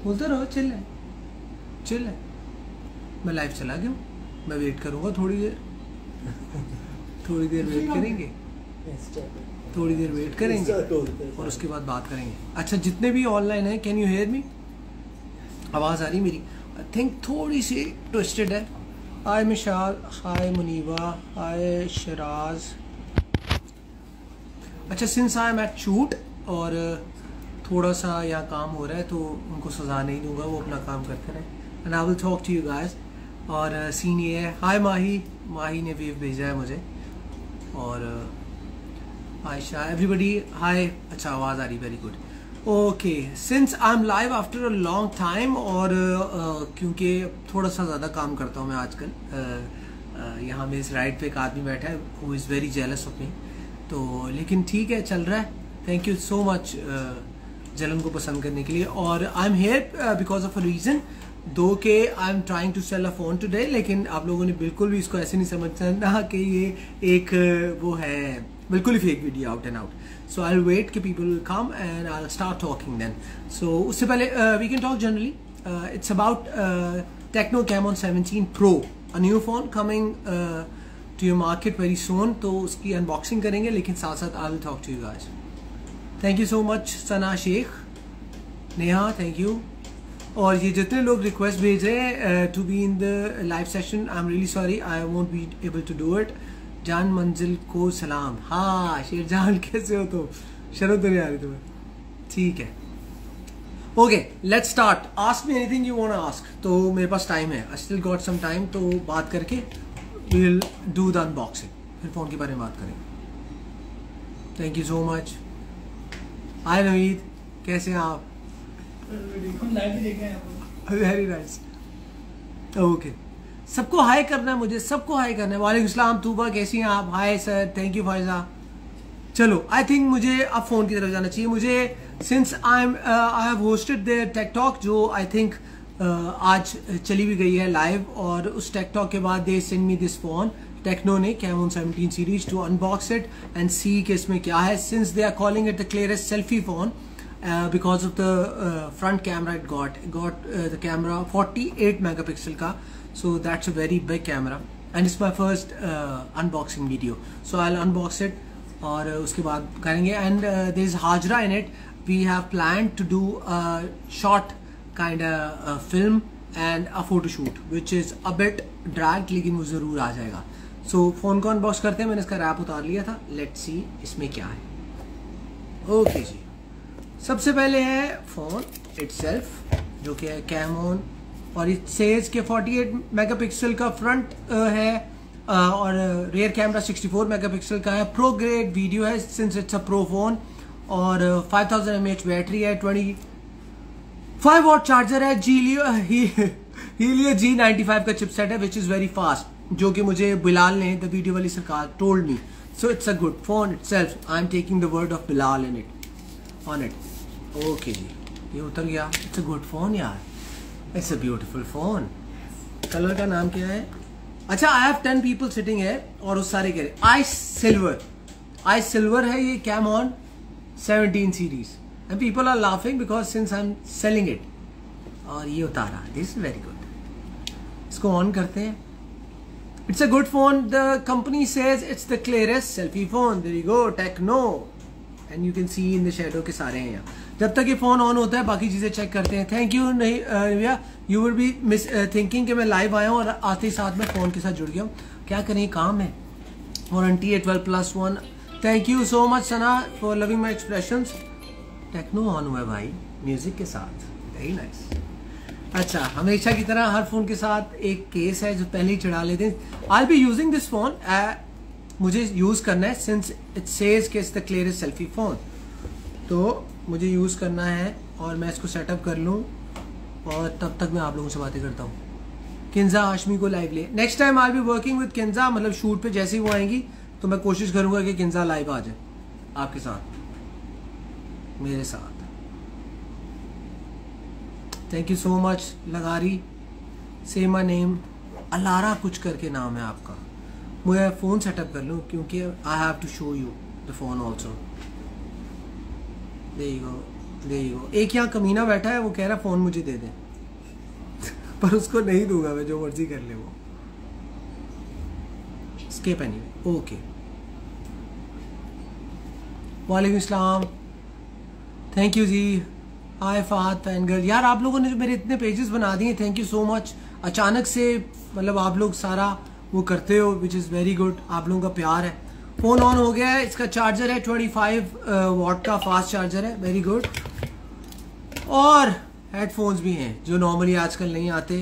बोलते रहो, चिल है, चिल है। मैं लाइव चला गया हूँ, मैं वेट करूँगा थोड़ी देर, थोड़ी देर वेट करेंगे, थोड़ी देर वेट करेंगे और उसके बाद बात करेंगे। अच्छा, जितने भी ऑनलाइन हैं, कैन यू हेयर मी? आवाज़ आ रही मेरी? आई थिंक थोड़ी सी ट्विस्टेड है। हाय मिशाल, हाय मुनीबा, हाय शराज। अच्छा, since I am at shoot और थोड़ा सा यहाँ काम हो रहा है तो उनको सजा नहीं दूंगा, वो अपना काम करते रहे। And I will talk to you guys. और सीन ये है, हाय माही, माही ने वेव भेजा है मुझे, और आयशा, एवरीबडी हाय। अच्छा, आवाज़ आ रही, very good. Okay, since I am live after a long time, और क्योंकि थोड़ा सा ज़्यादा काम करता हूँ मैं आजकल। यहाँ में इस राइड पे एक आदमी बैठा है who is very jealous of me, तो लेकिन ठीक है, चल रहा है। थैंक यू सो मच जलन को पसंद करने के लिए। और I am here because of a reason, दो के I am trying to sell a phone today, लेकिन आप लोगों ने बिल्कुल भी इसको ऐसे नहीं समझना कि ये एक वो है, बिल्कुल ही fake video, out and out. So I will wait कि people will come and I will start talking then. So उससे पहले we can talk generally. It's about Tecno Camon 17 Pro, a new phone coming to your market very soon. तो उसकी unboxing करेंगे, लेकिन साथ साथ I will talk to you guys. Thank you so much Sana Sheikh, Neha, thank you. और ये जितने लोग रिक्वेस्ट भेज रहे हैं to be in the live session, I am really sorry, I won't be able to do it. जान मंजिल को सलाम। हाँ शेर जान, कैसे हो तुम? शर्म तो नहीं आ रही तुम्हें? ठीक है, okay, let's start. Ask me anything you want to ask. तो मेरे पास टाइम है, I still got some time, तो बात करके we will do the unboxing, फिर फोन के बारे में बात करेंगे। Thank you so much. Hi Naveed, कैसे हैं आप? Very nice. ओके, सबको हाय करना है, मुझे सबको हाय करना है। वालेकुम सलाम तूबा, कैसी हैं आप? Hi sir, thank you Faiza. चलो, आई थिंक मुझे अब फोन की तरफ जाना चाहिए। मुझे since I have hosted their tech talk, जो आई थिंक आज चली भी गई है लाइव, और उस टेक टॉक के बाद they send me this phone, Tecno ने Camon 17 series, to unbox it and see कि इसमें क्या है। Since they are calling it the clearest selfie phone because of the front camera, it got the camera 48 megapixel का, so that's a very big camera and it's my first unboxing video, so I'll unbox it और उसके बाद करेंगे। and there is Hajra in it. We have planned to do a short kind of film and a photo shoot which is a bit dragged, लेकिन वो जरूर आ जाएगा। so phone को unbox करते हैं। मैंने इसका रैप उतार लिया था, let's see इसमें क्या है। ओके जी, सबसे पहले है फोन इटसेल्फ, जो कि है कैमॉन, और इट सेज के 48 मेगापिक्सल का फ्रंट है और रियर कैमरा 64 मेगापिक्सल का है। प्रो ग्रेड वीडियो है since it's a pro phone, और 5000 mAh बैटरी है, 25 वॉट चार्जर है। हीलियो G95 का चिपसेट है विच इज वेरी फास्ट, जो कि मुझे बिलाल ने, द वीडियो वाली सरकार, told me. So it's a good phone itself. I am taking the word of Bilal in it, on it. Okay जी, ये उतर गया। इट्स अ गुड फोन यार, it's a beautiful phone. Colour का नाम क्या है? अच्छा, आई हैव 10 पीपल सिटिंग है और उस सारे कह रहे आइस सिल्वर है ये Camon 17 series, and people are laughing because since I am selling it. और ये उतारा, दिस इज वेरी गुड। इसको ऑन करते हैं। It's a good phone, the company says it's the clearest selfie phone. There you go, Tecno, and you can see in the shadow के सारे हैं यहाँ। जब तक ये फोन ऑन होता है बाकी चीजें चेक करते हैं। Thank you. नहीं भैया, you will be miss thinking कि मैं लाइव आया हूँ और आते ही साथ में फोन के साथ जुड़ गया हूँ। क्या करें, काम है। वारंटी है 12+1। Thank you so much Sana for loving my expressions. Tecno on हुआ है भाई, म्यूजिक के साथ, वेरी नाइस। अच्छा, हमेशा की तरह हर फोन के साथ एक केस है जो पहले ही चढ़ा लेते हैं। I be using this phone, मुझे यूज करना है सिंस इट सेज कि it's the clearest selfie phone, तो मुझे यूज करना है और मैं इसको सेटअप कर लूँ और तब तक मैं आप लोगों से बातें करता हूँ। किंजा हाशमी को लाइव ले, next time I be working with Kinza, मतलब शूट पे जैसे ही वो आएंगी तो मैं कोशिश करूंगा कि किंजा लाइव आ जाए आपके साथ, मेरे साथ। थैंक यू सो मच लगारी, से माय नेम, अलारा कुछ करके नाम है आपका। मुझे फ़ोन सेटअप कर लूँ क्योंकि I have to show you the phone also. There you go, एक यहाँ कमीना बैठा है, वो कह रहा फोन मुझे दे दे पर उसको नहीं दूंगा मैं, जो मर्जी कर ले वो। Skip anyway, okay. वालेकुम सलाम, थैंक यू जी। हाय फहद फैनगर्ल, यार आप लोगों ने जो मेरे इतने पेजेस बना दिए, थैंक यू सो मच। अचानक से मतलब आप लोग सारा वो करते हो, विच इज़ वेरी गुड, आप लोगों का प्यार है। फ़ोन ऑन हो गया है, इसका चार्जर है 25 वाट का फास्ट चार्जर है, वेरी गुड। और हेडफोन्स भी हैं जो नॉर्मली आजकल नहीं आते।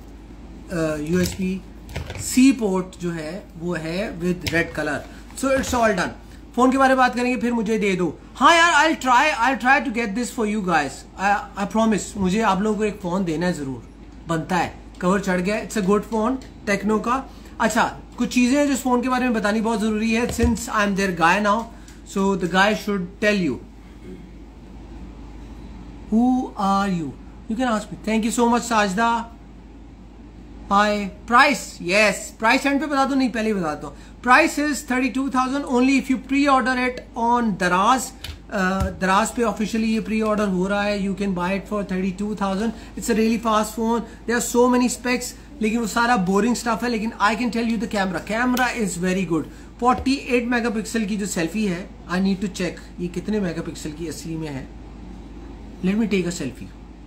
USB-C पोर्ट जो है वो है with red colour, so it's all done. Phone के बारे में बात करेंगे, फिर मुझे दे दो। हाँ यार, I try to get this for you guys, I promise. मुझे आप लोगों को एक फोन देना है, जरूर बनता है। कवर चढ़ गया, it's a good phone, Tecno का। अच्छा, कुछ चीजें हैं जो इस फोन के बारे में बतानी बहुत जरूरी है, since I am their guy now, so the guy should tell you who are you can ask me. Thank you so much Sajda. Hi, price, yes price end पे बता दो, नहीं पहले ही बता दो। Price is 32,000 only if you pre order it on Daraz. Daraz पे officially ये प्री ऑर्डर हो रहा है, you can buy it for 32,000। It's a really fast phone, there are so many specs, लेकिन वो सारा बोरिंग स्टफ है। लेकिन I can tell you the camera is very good. 48 megapixel की जो सेल्फी है, आई नीड टू चेक ये कितने मेगापिक्सल की असली में है। Let me take a selfie,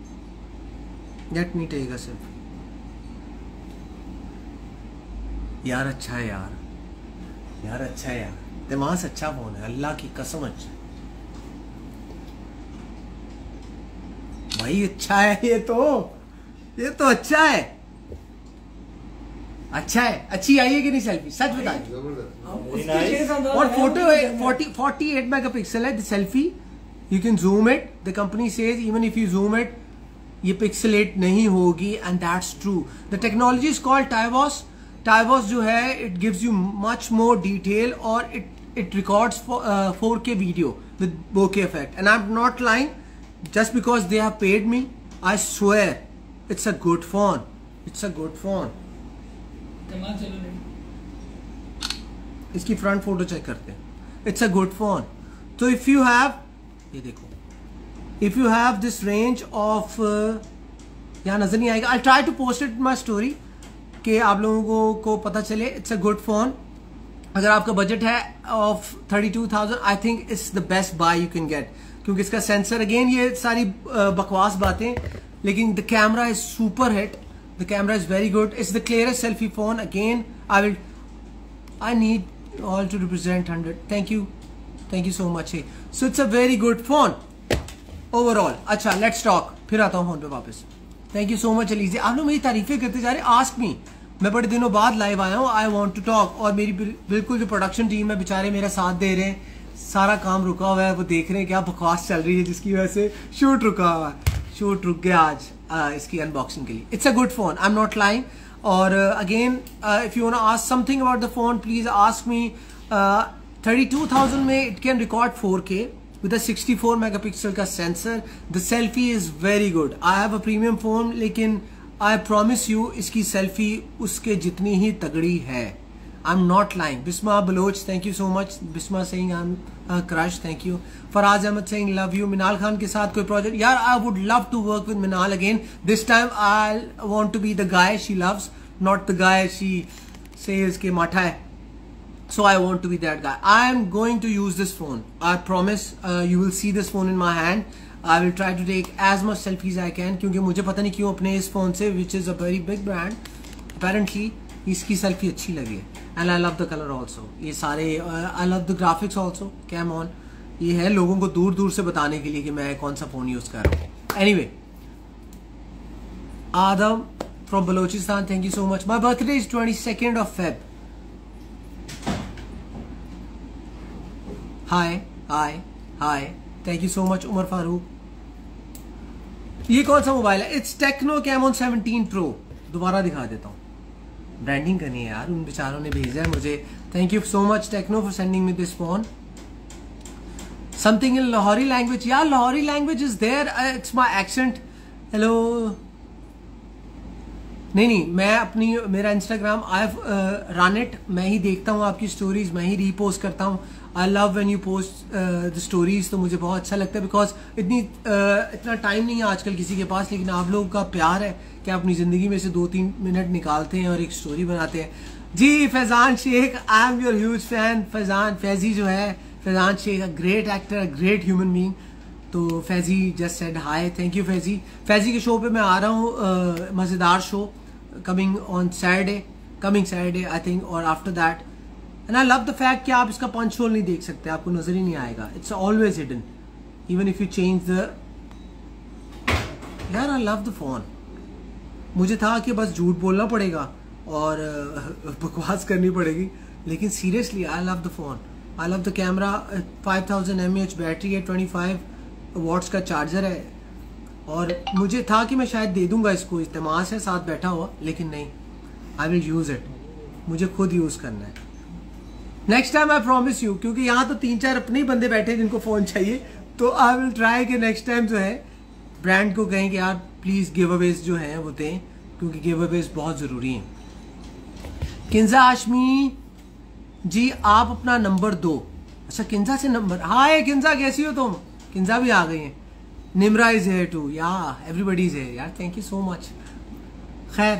यार अच्छा है यार अच्छा है यार, दिमाग से अच्छा फोन है, अल्लाह की कसम अच्छा है भाई, अच्छा है ये तो अच्छा है, अच्छा है। अच्छी आई है कि नहीं सेल्फी, सच बताइए। और फोटो है 48 मेगापिक्सल है the selfie, you can zoom it, the company says even if you zoom it ये पिक्सलेट नहीं होगी, and that's true. The technology is called TAIVOS. TAIVOS जो है, it gives you much more detail, और it records 4K video with bokeh effect, and I am not lying just because they have paid me. I swear it's a good phone, it's a good phone। इसकी front photo check करते हैं, it's a good phone। तो if you have, ये देखो, if you have this range of यहाँ नजर नहीं आएगा, I'll try to post it in my story कि आप लोगों को पता चले। it's a good phone। अगर आपका बजट है of 32,000, I think it's the best buy you can get, क्योंकि इसका सेंसर, अगेन ये सारी बकवास बातें, लेकिन the camera is super hit, the camera is very good, it's the clearest selfie phone. Again I need all to represent 100, thank you so much. So it's a very good phone overall. अच्छा, let's talk, फिर आता हूँ phone पे वापस। Thank you so much Alizeh, आप लोग मेरी तारीफें करते जा रहे हैं। आस्क मी, मैं बड़े दिनों बाद लाइव आया हूँ, आई वॉन्ट टू टॉक। और मेरी बिल्कुल जो प्रोडक्शन टीम है, बेचारे मेरा साथ दे रहे हैं, सारा काम रुका हुआ है, वो देख रहे हैं क्या बकवास चल रही है, जिसकी वजह से शूट रुका हुआ है। शूट रुक गया आज इसकी अनबॉक्सिंग के लिए। It's a good phone, I am not lying. और again if you want to ask something about the phone, please ask me. 32,000 में it can record 4K with a 64 megapixel का sensor. The selfie is very good. I have a premium phone, लेकिन I promise you इसकी selfie उसके जितनी ही तगड़ी है। I'm not lying. Bisma Baloch, thank you so much. Bisma saying I'm a crush, thank you. Faraz Ahmed saying love you. Minal Khan के साथ कोई project? यार, I would love to work with Minal again. This time I want to be the guy she loves, not the guy she says के माठा है. So I want to be that guy. I am going to use this phone. I promise. You will see this phone in my hand. I will try to take as much selfies I can, क्योंकि मुझे पता नहीं क्यों अपने इस phone से, which is a very big brand, apparently इसकी selfie अच्छी लगी है। And I love the colour also, ये सारे I love the graphics also. Camon, ये है लोगों को दूर दूर से बताने के लिए कि मैं कौन सा फोन यूज कर रहा हूँ। Anyway, Adam from Balochistan, thank you so much. My birthday is 22nd of Feb। Hi, thank you so much Umar Farooq. ये कौन सा मोबाइल है? It's Tecno Camon 17 Pro। दोबारा दिखा देता हूँ, ब्रांडिंग करनी है यार, उन बेचारों ने भेजा है मुझे। Thank you so much Tecno for sending me this phone. Something in Lahori language, यार Lahori language is there, it's my accent. Hello, नहीं, मैं मेरा इंस्टाग्राम आई रन इट, मैं ही देखता हूँ आपकी स्टोरीज, मैं ही रीपोस्ट करता हूँ। I love when you post the stories, तो मुझे बहुत अच्छा लगता है बिकॉज इतना टाइम नहीं है आजकल किसी के पास, लेकिन आप लोगों का प्यार है कि आप अपनी जिंदगी में से 2-3 मिनट निकालते हैं और एक स्टोरी बनाते हैं। जी Faizan Sheikh, I am your huge fan. Faizi जो है, Faizan Sheikh a great actor, a great human being. तो Faizi just said hi, thank you Faizi. Faizi के शो पे मैं आ रहा हूँ, मजेदार show, coming on Saturday I think, और after that and I love the fact कि आप इसका पंच होल नहीं देख सकते, आपको नजर ही नहीं आएगा, it's always hidden even if you change the. यार आई लव द फोन। मुझे था कि बस झूठ बोलना पड़ेगा और बकवास करनी पड़ेगी, लेकिन seriously I love the phone, I love the camera. 5000 mAh battery है, 25 वॉट्स का चार्जर है, और मुझे था कि मैं शायद दे दूंगा इसको, इस्तेमाल है साथ बैठा हुआ, लेकिन नहीं, आई विल यूज इट, मुझे खुद यूज करना है next time, I promise you. क्योंकि यहाँ तो 3-4 अपने ही बंदे बैठे जिनको फोन चाहिए, तो आई विल ट्राई कि नेक्स्ट टाइम जो है ब्रांड को कहें कि यार प्लीज गिव अवेज जो हैं वो दें, क्योंकि गिव अवेज बहुत जरूरी हैं। किंजा हाशमी जी, आप अपना नंबर दो। अच्छा किंजा से नंबर, हाय किंजा कैसी हो तुम? किंजा भी आ गई हैं। निमरा इज हियर टू, या एवरीबडी इज हियर यार, थैंक यू सो मच। खैर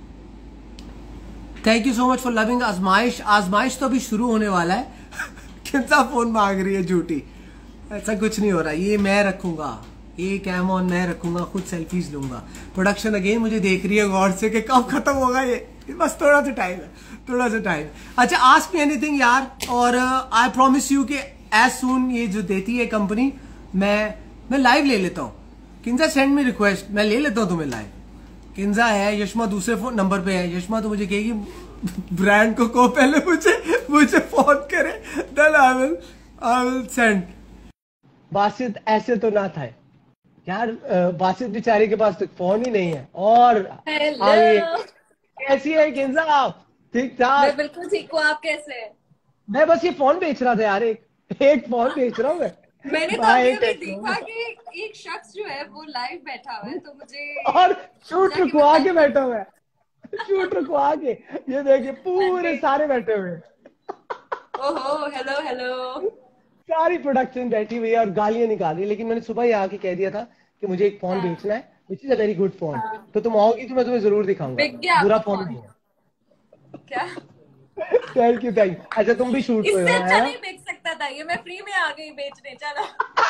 thank you so much for loving Azmaish तो अभी शुरू होने वाला है। किंजा फोन मांग रही है झूठी, ऐसा कुछ नहीं हो रहा, ये मैं रखूंगा, ये कैम ऑन मैं रखूंगा, खुद सेल्फीज लूंगा। प्रोडक्शन अगेन मुझे देख रही है गौर से कि कब खत्म होगा ये, बस थोड़ा सा टाइम है, थोड़ा सा टाइम। अच्छा आस्क मी एनीथिंग यार, और आई प्रॉमिस यू कि एज सून ये जो देती है कंपनी, मैं लाइव ले लेता हूँ। किंजा सेंड मी रिक्वेस्ट, मैं ले लेता हूँ तुम्हें लाइव। किंजा है, यशमा दूसरे फोन नंबर पे है, यशमा तो मुझे कहेगी ब्रांड को पहले मुझे फोन करे, then I will send. Basit ऐसे तो ना था यार, बासित बेचारे के पास तो फोन ही नहीं है। और कैसी है किंजा आप? ठीक ठाक? मैं बिल्कुल ठीक हूँ, आप कैसे हैं? मैं बस ये फोन बेच रहा था यार, एक फोन बेच रहा हूँ मैं। मैंने तो अभी देखा कि एक शख्स जो है वो लाइव बैठा हुआ है, तो मुझे और शूट रुकवा के बैठा हुआ है, शूट रुकवा के, ये देखिए पूरे सारे बैठे हुए हैं। ओहो, हेलो हेलो, सारी प्रोडक्शन बैठी हुई है और गालियां निकाल रही है, लेकिन मैंने सुबह ही आके कह दिया था कि मुझे एक फोन बेचना है, which is a very good phone, तो तुम आओगी तो मैं तुम्हें जरूर दिखाऊंगा, बुरा फोन नहीं है क्या। Thank you. अच्छा तुम भी शूट इससे अच्छा नहीं बेच सकता था ये, मैं फ्री में आ गई बेचने, चलो।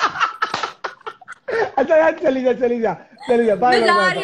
अच्छा यार चली जा bye bye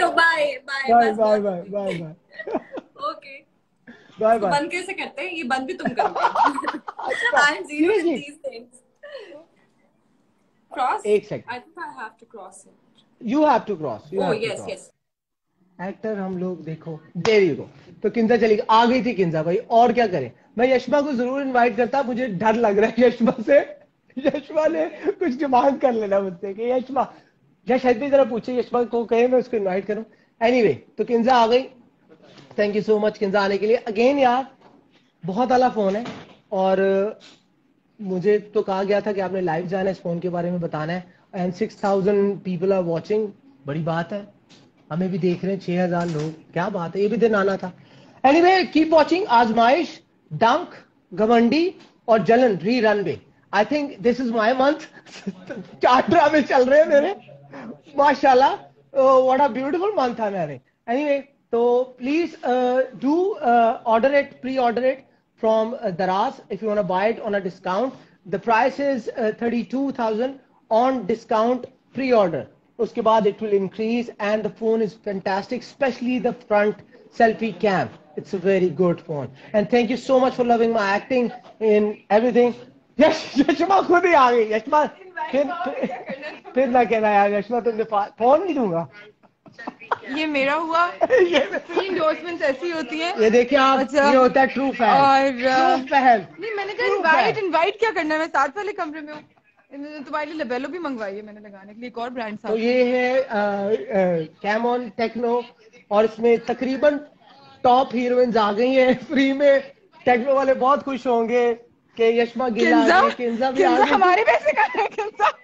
bye okay, bye bye. बंद कैसे करते हैं ये? बंद भी तुम करोगे? I am zero in these things. Cross, एक second, I think I have to cross it, you have to cross, oh yes yes. Actor हम लोग, देखो देयर यू गो। तो किंजा चली आ गई थी किंजा भाई, और क्या करें। मैं यशमा को जरूर इनवाइट करता, मुझे डर लग रहा है यशमा से, यशमा ने कुछ डिमांड कर लेना मुझसे कि यशमा, या शायद भी जरा पूछे यशमा को, कहे मैं उसको इनवाइट करूं। एनीवे तो किंजा आ गई, thank you so much Kinza आने के लिए। अगेन यार बहुत आला फोन है, और मुझे तो कहा गया था कि आपने लाइव जाना है, इस फोन के बारे में बताना है, एंड 6000 पीपल आर वॉचिंग, बड़ी बात है, हमें भी देख रहे हैं 6000 लोग, क्या बात है, ये भी दिन आना था। एनीवे कीप वॉचिंग आजमाइश, डंक, घमंडी और जलन री रनवे। I think this is my month. 4 ड्रामे चल रहे हैं मेरे, माशाल्लाह, what a beautiful month I am having. Anyway तो please do order it, pre order it from Daraz if you want to buy it on a discount. The price is 32,000 on discount pre-order. उसके बाद it will increase, and the phone is fantastic, especially the front selfie cam. It's a very good phone. And thank you so much for loving my acting in everything. Yes, Yashma खुद ही आ गई। यशमा फिर मैं कहना यार, यशमा तुमने phone नहीं दूंगा। ये मेरा हुआ। फ्री इंडोर्समेंट्स ऐसी होती है, ये देखिए आप, ये होता है ट्रू फैन। और ट्रू फैन नहीं, मैंने कहा इनवाइट क्या करना है, मैं 7 वाले कमरे में हूँ। तुम्हारे लिए लेबेलो भी मंगवाई है मैंने लगाने के लिए, एक और ब्रांड था। तो ये है कैमॉन टेक्नो, और इसमें तकरीबन टॉप हीरोइंस आ गई हैं फ्री में। टेक्नो वाले बहुत खुश होंगे कि यशमा गिल आ गई, किंजा भी आ गई। हमारे पैसे का है किंजा।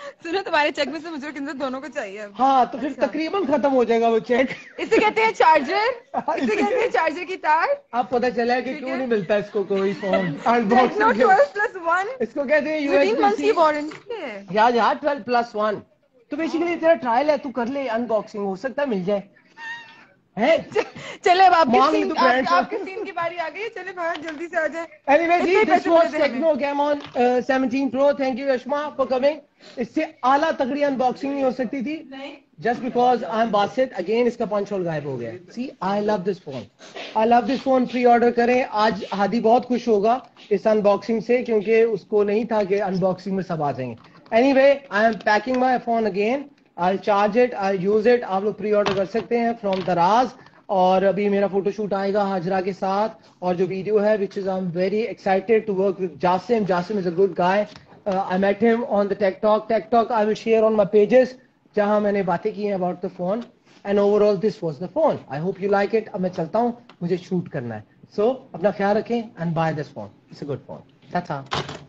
सुनो तुम्हारे चेक में से मुझे किंदर दोनों को चाहिए अब। हाँ तो फिर तकरीबन खत्म हो जाएगा वो चेक। इसे कहते हैं चार्जर, इसे कहते हैं चार्जर की तार। अब पता चला है कि क्यों नहीं मिलता इसको कोई फोन। Techno 12+1 इसको कहते हैं 13 months की USB-C। वारंटी है यार 12+1 तो बेसिकली तेरा ट्रायल है, तू कर ले अनबॉक्सिंग, हो सकता है मिल जाए है। चले अब मांग ले तू ब्रांड से। आपके सीन की बारी आ गई है, चले बाहर जल्दी से आ जाए। Anyway जी, इतने this पैसे was मिले थे Tecno Camon 17 Pro. Thank you Yashma for coming. इससे आला तगड़ी अनबॉक्सिंग नहीं हो सकती थी, just because I'm Basit. Again इसका पंच होल गायब हो गया। See, I love this phone. I love this phone. Pre order करें। आज हादी बहुत खुश होगा इस अनबॉक्सिंग से, क्योंकि उसको नहीं था कि अनबॉक्सिंग में सब आ जाएंगे। Anyway, I am packing my phone again. I'll charge it. I'll use it. आप लोग प्री ऑर्डर कर सकते हैं from Daraz। और अभी मेरा फोटोशूट आएगा हाजरा के साथ, और जो वीडियो है which is I am very excited to work with Jasim. Jasim is a good guy. I met him on the tech talk I will share on my pages, जहां मैंने बातें की हैं about the phone. And overall this was the phone. I hope you like it. अब मैं चलता हूं, मुझे शूट करना है। सो अपना ख्याल रखें and bye this phone. It's a good phone. Tata.